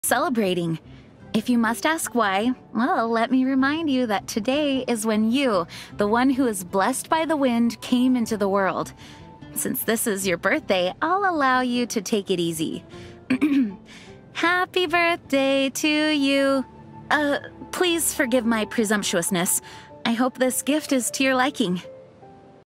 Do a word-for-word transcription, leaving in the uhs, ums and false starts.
celebrating. If you must ask why, well, let me remind you that today is when you, the one who is blessed by the wind, came into the world. Since this is your birthday, I'll allow you to take it easy. Happy birthday to you. Uh, please forgive my presumptuousness. I hope this gift is to your liking.